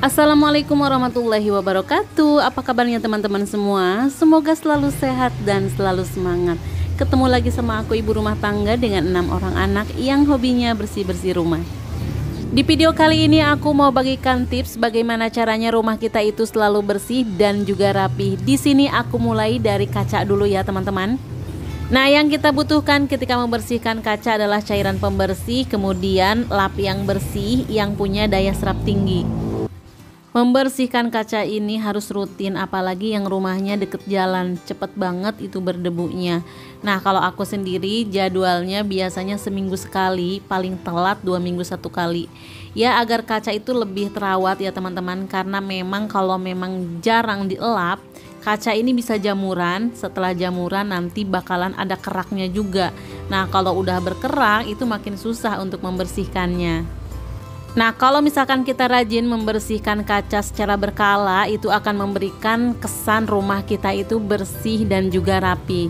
Assalamualaikum warahmatullahi wabarakatuh. Apa kabarnya teman-teman semua? Semoga selalu sehat dan selalu semangat. Ketemu lagi sama aku, ibu rumah tangga dengan 6 orang anak yang hobinya bersih-bersih rumah. Di video kali ini aku mau bagikan tips bagaimana caranya rumah kita itu selalu bersih dan juga rapi. Di sini aku mulai dari kaca dulu ya teman-teman. Nah, yang kita butuhkan ketika membersihkan kaca adalah cairan pembersih, kemudian lap yang bersih yang punya daya serap tinggi. Membersihkan kaca ini harus rutin, apalagi yang rumahnya deket jalan, cepet banget itu berdebunya. Nah, kalau aku sendiri jadwalnya biasanya seminggu sekali, paling telat 2 minggu 1 kali. Ya, agar kaca itu lebih terawat ya teman-teman, karena memang kalau memang jarang dielap, kaca ini bisa jamuran. Setelah jamuran nanti bakalan ada keraknya juga. Nah, kalau udah berkerak itu makin susah untuk membersihkannya. Nah, kalau misalkan kita rajin membersihkan kaca secara berkala, itu akan memberikan kesan rumah kita itu bersih dan juga rapi.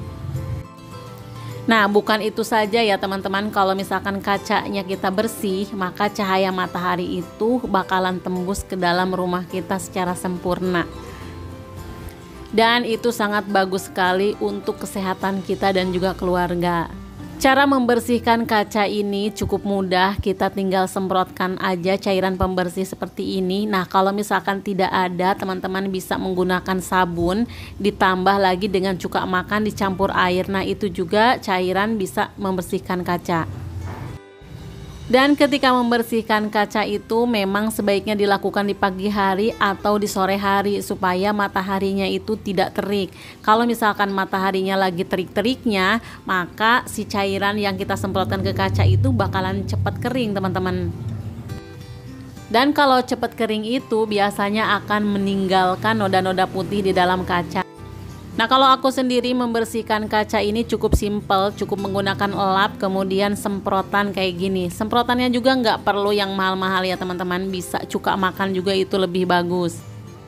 Nah, bukan itu saja ya teman-teman, kalau misalkan kacanya kita bersih, maka cahaya matahari itu bakalan tembus ke dalam rumah kita secara sempurna. Dan itu sangat bagus sekali untuk kesehatan kita dan juga keluarga. Cara membersihkan kaca ini cukup mudah, kita tinggal semprotkan aja cairan pembersih seperti ini. Nah, kalau misalkan tidak ada, teman-teman bisa menggunakan sabun ditambah lagi dengan cuka makan dicampur air. Nah, itu juga cairan bisa membersihkan kaca. Dan ketika membersihkan kaca itu memang sebaiknya dilakukan di pagi hari atau di sore hari supaya mataharinya itu tidak terik. Kalau misalkan mataharinya lagi terik-teriknya, maka si cairan yang kita semprotkan ke kaca itu bakalan cepat kering teman-teman. Dan kalau cepat kering itu biasanya akan meninggalkan noda-noda putih di dalam kaca. Nah, kalau aku sendiri membersihkan kaca ini cukup simpel, cukup menggunakan lap, kemudian semprotan kayak gini. Semprotannya juga nggak perlu yang mahal-mahal ya teman-teman, bisa cuka makan juga itu lebih bagus.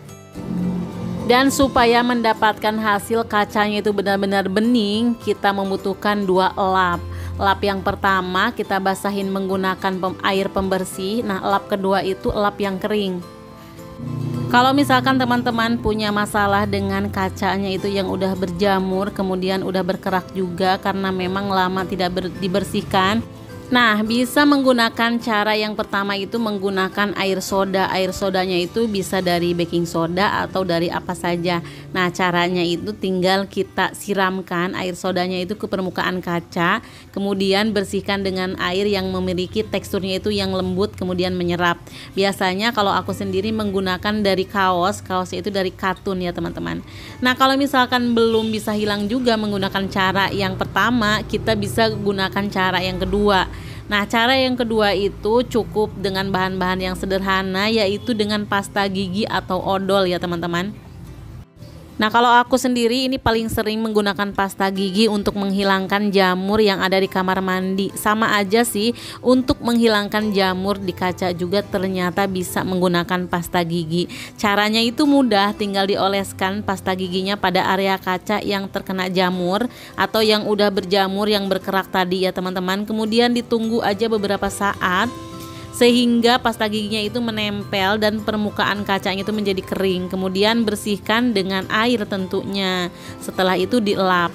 Dan supaya mendapatkan hasil kacanya itu benar-benar bening, kita membutuhkan 2 lap. Lap yang pertama kita basahin menggunakan air pembersih, nah lap kedua itu lap yang kering. Kalau misalkan teman-teman punya masalah dengan kacanya itu yang udah berjamur, kemudian udah berkerak juga karena memang lama tidak dibersihkan, nah bisa menggunakan cara yang pertama itu menggunakan air soda. Air sodanya itu bisa dari baking soda atau dari apa saja. Nah, caranya itu tinggal kita siramkan air sodanya itu ke permukaan kaca, kemudian bersihkan dengan air yang memiliki teksturnya itu yang lembut kemudian menyerap. Biasanya kalau aku sendiri menggunakan dari kaosnya itu dari katun ya teman-teman. Nah, kalau misalkan belum bisa hilang juga menggunakan cara yang pertama, kita bisa gunakan cara yang kedua. Nah, cara yang kedua itu cukup dengan bahan-bahan yang sederhana, yaitu dengan pasta gigi atau odol ya teman-teman. Nah, kalau aku sendiri ini paling sering menggunakan pasta gigi untuk menghilangkan jamur yang ada di kamar mandi. Sama aja sih, untuk menghilangkan jamur di kaca juga ternyata bisa menggunakan pasta gigi. Caranya itu mudah, tinggal dioleskan pasta giginya pada area kaca yang terkena jamur atau yang udah berjamur yang berkerak tadi ya teman-teman. Kemudian ditunggu aja beberapa saat sehingga pasta giginya itu menempel dan permukaan kacanya itu menjadi kering. Kemudian bersihkan dengan air tentunya. Setelah itu dielap.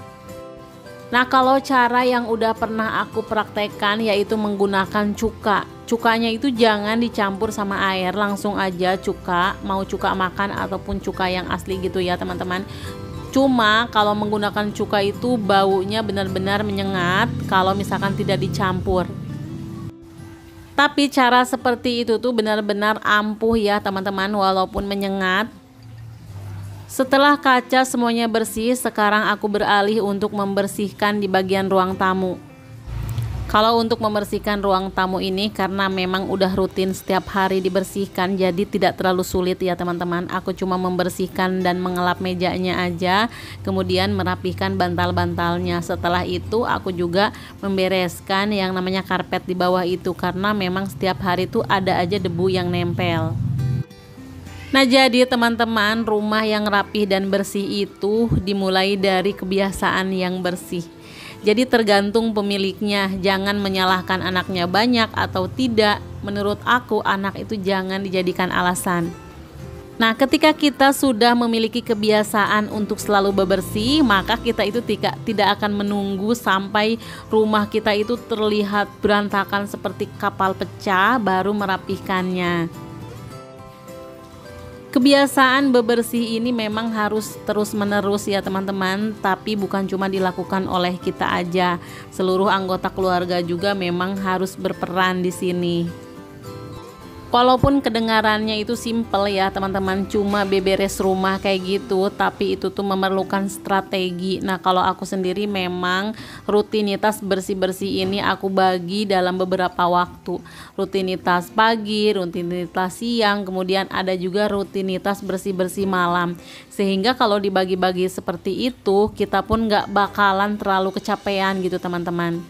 Nah, kalau cara yang udah pernah aku praktekkan yaitu menggunakan cuka. Cukanya itu jangan dicampur sama air, langsung aja cuka, mau cuka makan ataupun cuka yang asli gitu ya teman-teman. Cuma kalau menggunakan cuka itu baunya benar-benar menyengat kalau misalkan tidak dicampur. Tapi cara seperti itu tuh benar-benar ampuh ya teman-teman, walaupun menyengat. Setelah kaca semuanya bersih, sekarang aku beralih untuk membersihkan di bagian ruang tamu. Kalau untuk membersihkan ruang tamu ini karena memang udah rutin setiap hari dibersihkan, jadi tidak terlalu sulit ya teman-teman. Aku cuma membersihkan dan mengelap mejanya aja, kemudian merapihkan bantal-bantalnya. Setelah itu aku juga membereskan yang namanya karpet di bawah itu, karena memang setiap hari tuh ada aja debu yang nempel. Nah, jadi teman-teman, rumah yang rapih dan bersih itu dimulai dari kebiasaan yang bersih. Jadi tergantung pemiliknya, jangan menyalahkan anaknya banyak atau tidak. Menurut aku anak itu jangan dijadikan alasan. Nah, ketika kita sudah memiliki kebiasaan untuk selalu bebersih, maka kita itu tidak akan menunggu sampai rumah kita itu terlihat berantakan seperti kapal pecah baru merapihkannya. Kebiasaan bebersih ini memang harus terus-menerus ya teman-teman, tapi bukan cuma dilakukan oleh kita aja. Seluruh anggota keluarga juga memang harus berperan di sini. Walaupun kedengarannya itu simple ya teman-teman, cuma beberes rumah kayak gitu, tapi itu tuh memerlukan strategi. Nah, kalau aku sendiri memang rutinitas bersih-bersih ini aku bagi dalam beberapa waktu. Rutinitas pagi, rutinitas siang, kemudian ada juga rutinitas bersih-bersih malam. Sehingga kalau dibagi-bagi seperti itu, kita pun gak bakalan terlalu kecapean gitu teman-teman.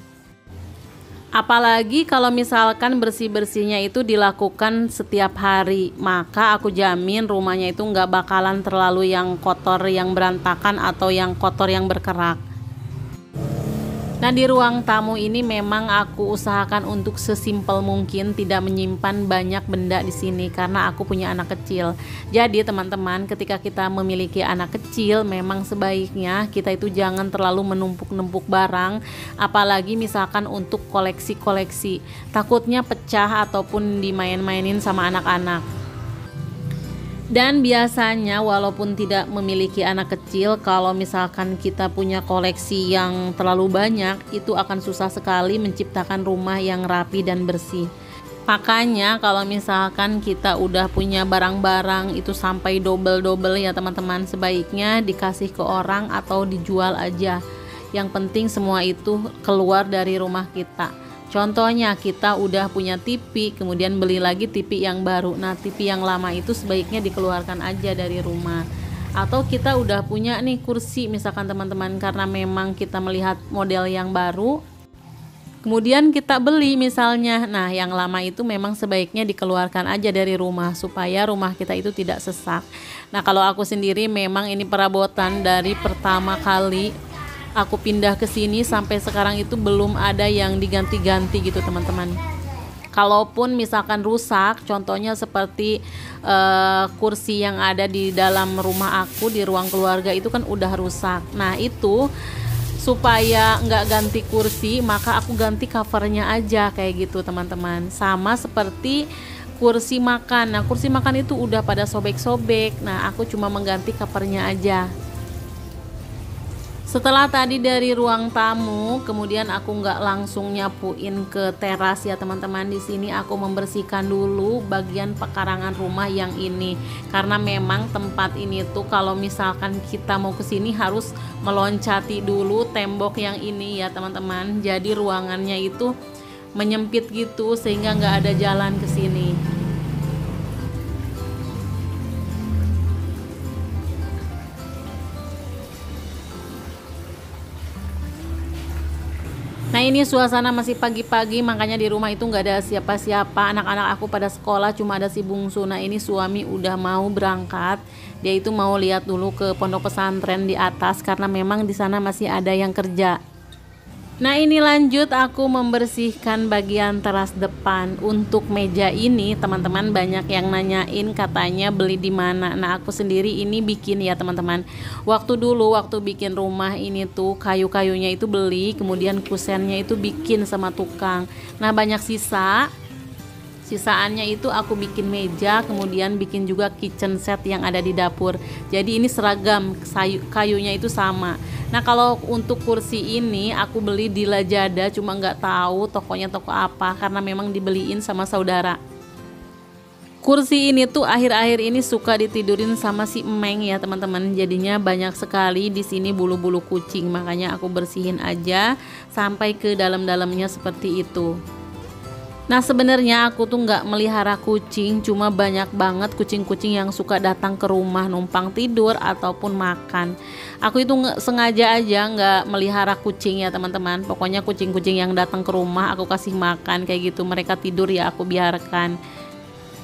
Apalagi kalau misalkan bersih-bersihnya itu dilakukan setiap hari, maka aku jamin rumahnya itu nggak bakalan terlalu yang kotor, yang berantakan, atau yang kotor yang berkerak. Nah, di ruang tamu ini memang aku usahakan untuk sesimpel mungkin tidak menyimpan banyak benda di sini karena aku punya anak kecil. Jadi teman-teman, ketika kita memiliki anak kecil, memang sebaiknya kita itu jangan terlalu menumpuk-numpuk barang, apalagi misalkan untuk koleksi-koleksi. Takutnya pecah ataupun dimain-mainin sama anak-anak. Dan biasanya walaupun tidak memiliki anak kecil, kalau misalkan kita punya koleksi yang terlalu banyak, itu akan susah sekali menciptakan rumah yang rapi dan bersih. Makanya kalau misalkan kita udah punya barang-barang itu sampai double-double ya teman-teman, sebaiknya dikasih ke orang atau dijual aja. Yang penting semua itu keluar dari rumah kita. Contohnya kita udah punya TV, kemudian beli lagi TV yang baru. Nah, TV yang lama itu sebaiknya dikeluarkan aja dari rumah. Atau kita udah punya nih kursi misalkan teman-teman, karena memang kita melihat model yang baru, kemudian kita beli misalnya. Nah, yang lama itu memang sebaiknya dikeluarkan aja dari rumah supaya rumah kita itu tidak sesak. Nah, kalau aku sendiri memang ini perabotan dari pertama kali aku pindah ke sini sampai sekarang itu belum ada yang diganti-ganti gitu teman-teman. Kalaupun misalkan rusak, contohnya seperti kursi yang ada di dalam rumah aku di ruang keluarga itu kan udah rusak. Nah, itu supaya nggak ganti kursi, maka aku ganti covernya aja kayak gitu teman-teman. Sama seperti kursi makan. Nah, kursi makan itu udah pada sobek-sobek. Nah, aku cuma mengganti covernya aja. Setelah tadi dari ruang tamu, kemudian aku nggak langsung nyapuin ke teras ya teman-teman. Di sini aku membersihkan dulu bagian pekarangan rumah yang ini, karena memang tempat ini tuh kalau misalkan kita mau ke sini harus meloncati dulu tembok yang ini ya teman-teman. Jadi ruangannya itu menyempit gitu sehingga nggak ada jalan ke sini. Nah, ini suasana masih pagi-pagi, makanya di rumah itu nggak ada siapa-siapa. Anak-anak aku pada sekolah, cuma ada si bungsu. Nah, ini suami udah mau berangkat. Dia itu mau lihat dulu ke pondok pesantren di atas karena memang di sana masih ada yang kerja. Nah, ini lanjut aku membersihkan bagian teras depan. Untuk meja ini teman-teman banyak yang nanyain katanya beli di mana. Nah, aku sendiri ini bikin ya teman-teman. Waktu bikin rumah ini tuh kayu-kayunya itu beli, kemudian kusennya itu bikin sama tukang. Nah, banyak sisaannya itu aku bikin meja, kemudian bikin juga kitchen set yang ada di dapur. Jadi ini seragam, kayunya itu sama. Nah, kalau untuk kursi ini aku beli di Lazada, cuma nggak tahu tokonya toko apa karena memang dibeliin sama saudara. Kursi ini tuh akhir-akhir ini suka ditidurin sama si Emeng ya teman-teman. Jadinya banyak sekali di sini bulu-bulu kucing, makanya aku bersihin aja sampai ke dalam-dalamnya seperti itu. Nah, sebenarnya aku tuh nggak melihara kucing, cuma banyak banget kucing-kucing yang suka datang ke rumah numpang tidur ataupun makan. Aku itu sengaja aja nggak melihara kucing ya teman-teman. Pokoknya kucing-kucing yang datang ke rumah aku kasih makan kayak gitu. Mereka tidur ya aku biarkan.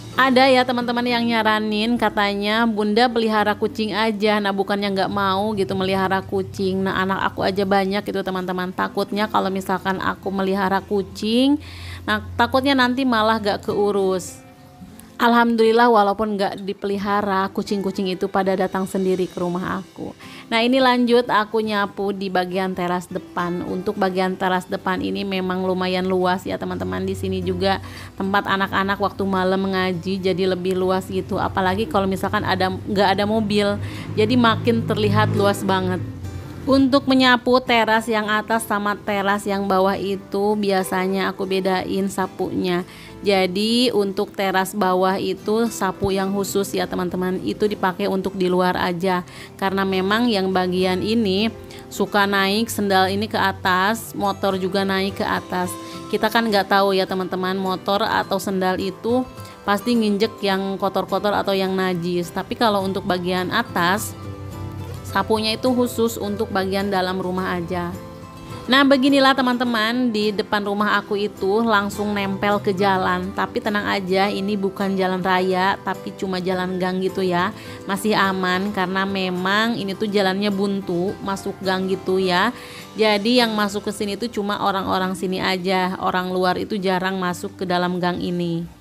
Ada ya teman-teman yang nyaranin, katanya bunda pelihara kucing aja. Nah bukannya nggak mau gitu melihara kucing. Nah anak aku aja banyak gitu teman-teman. Takutnya kalau misalkan aku melihara kucing, nah takutnya nanti malah gak keurus. Alhamdulillah walaupun nggak dipelihara, kucing-kucing itu pada datang sendiri ke rumah aku. Nah ini lanjut aku nyapu di bagian teras depan. Untuk bagian teras depan ini memang lumayan luas ya teman-teman. Di sini juga tempat anak-anak waktu malam mengaji, jadi lebih luas gitu. Apalagi kalau misalkan nggak ada mobil, jadi makin terlihat luas banget. Untuk menyapu teras yang atas sama teras yang bawah itu biasanya aku bedain sapunya. Jadi untuk teras bawah itu sapu yang khusus ya teman-teman, itu dipakai untuk di luar aja. Karena memang yang bagian ini suka naik sendal ini ke atas, motor juga naik ke atas. Kita kan nggak tahu ya teman-teman, motor atau sendal itu pasti nginjek yang kotor-kotor atau yang najis. Tapi kalau untuk bagian atas, sapunya itu khusus untuk bagian dalam rumah aja. Nah beginilah teman-teman, di depan rumah aku itu langsung nempel ke jalan. Tapi tenang aja, ini bukan jalan raya, tapi cuma jalan gang gitu ya. Masih aman karena memang ini tuh jalannya buntu, masuk gang gitu ya. Jadi yang masuk ke sini tuh cuma orang-orang sini aja. Orang luar itu jarang masuk ke dalam gang ini.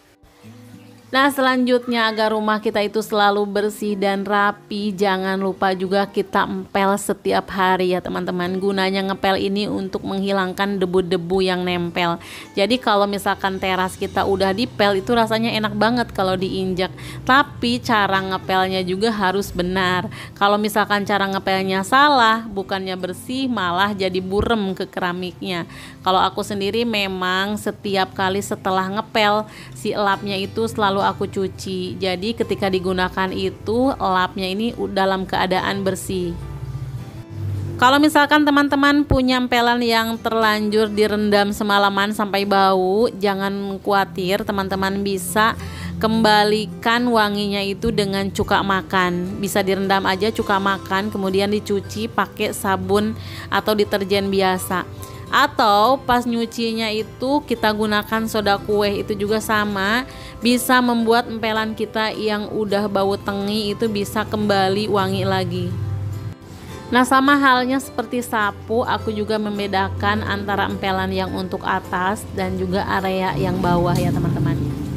Nah selanjutnya agar rumah kita itu selalu bersih dan rapi, jangan lupa juga kita empel setiap hari ya teman-teman. Gunanya ngepel ini untuk menghilangkan debu-debu yang nempel. Jadi kalau misalkan teras kita udah dipel itu rasanya enak banget kalau diinjak. Tapi cara ngepelnya juga harus benar. Kalau misalkan cara ngepelnya salah, bukannya bersih malah jadi burem ke keramiknya. Kalau aku sendiri memang setiap kali setelah ngepel, si elapnya itu selalu aku cuci. Jadi ketika digunakan itu lapnya ini dalam keadaan bersih. Kalau misalkan teman-teman punya empelan yang terlanjur direndam semalaman sampai bau, jangan khawatir, teman-teman bisa kembalikan wanginya itu dengan cuka makan. Bisa direndam aja cuka makan, kemudian dicuci pakai sabun atau deterjen biasa. Atau pas nyucinya itu kita gunakan soda kue, itu juga sama, bisa membuat empelan kita yang udah bau tengi itu bisa kembali wangi lagi. Nah sama halnya seperti sapu, aku juga membedakan antara empelan yang untuk atas dan juga area yang bawah ya teman-teman.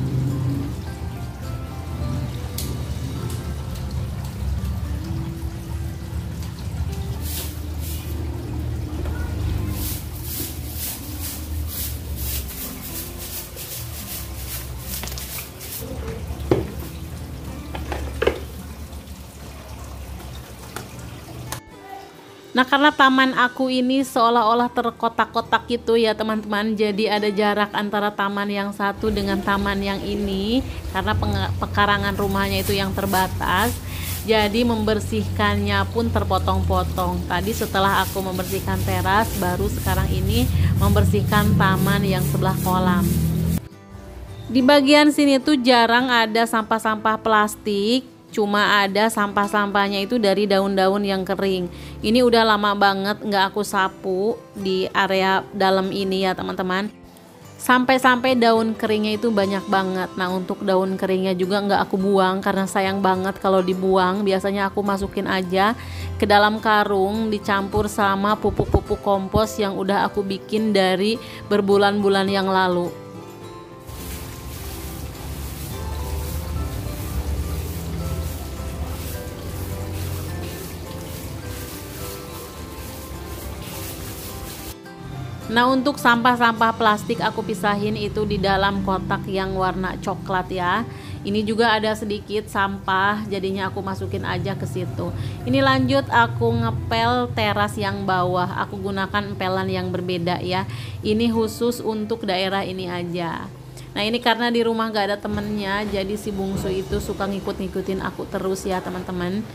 Nah karena taman aku ini seolah-olah terkotak-kotak gitu ya teman-teman, jadi ada jarak antara taman yang satu dengan taman yang ini karena pekarangan rumahnya itu yang terbatas. Jadi membersihkannya pun terpotong-potong. Tadi setelah aku membersihkan teras, baru sekarang ini membersihkan taman yang sebelah kolam. Di bagian sini tuh jarang ada sampah-sampah plastik, cuma ada sampah-sampahnya itu dari daun-daun yang kering. Ini udah lama banget nggak aku sapu di area dalam ini ya teman-teman. Sampai-sampai daun keringnya itu banyak banget. Nah untuk daun keringnya juga nggak aku buang karena sayang banget kalau dibuang. Biasanya aku masukin aja ke dalam karung dicampur sama pupuk-pupuk kompos yang udah aku bikin dari berbulan-bulan yang lalu. Nah untuk sampah-sampah plastik aku pisahin itu di dalam kotak yang warna coklat ya. Ini juga ada sedikit sampah, jadinya aku masukin aja ke situ. Ini lanjut aku ngepel teras yang bawah. Aku gunakan empelan yang berbeda ya. Ini khusus untuk daerah ini aja. Nah ini karena di rumah gak ada temennya, jadi si bungsu itu suka ngikut-ngikutin aku terus ya teman-teman.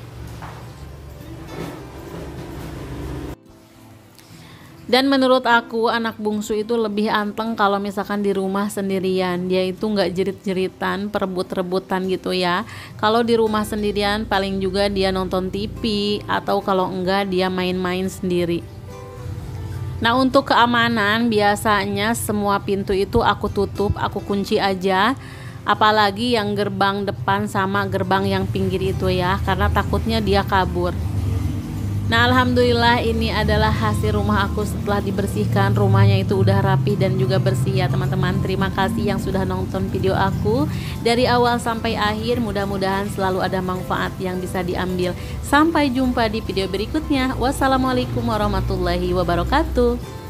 Dan menurut aku anak bungsu itu lebih anteng kalau misalkan di rumah sendirian. Dia itu nggak jerit-jeritan, perebut-rebutan gitu ya. Kalau di rumah sendirian paling juga dia nonton TV atau kalau enggak dia main-main sendiri. Nah untuk keamanan biasanya semua pintu itu aku tutup, aku kunci aja. apalagi yang gerbang depan sama gerbang yang pinggir itu ya, karena takutnya dia kabur. Nah, alhamdulillah ini adalah hasil rumah aku setelah dibersihkan. Rumahnya itu udah rapi dan juga bersih ya teman-teman. Terima kasih yang sudah nonton video aku dari awal sampai akhir. Mudah-mudahan selalu ada manfaat yang bisa diambil. Sampai jumpa di video berikutnya. Wassalamualaikum warahmatullahi wabarakatuh.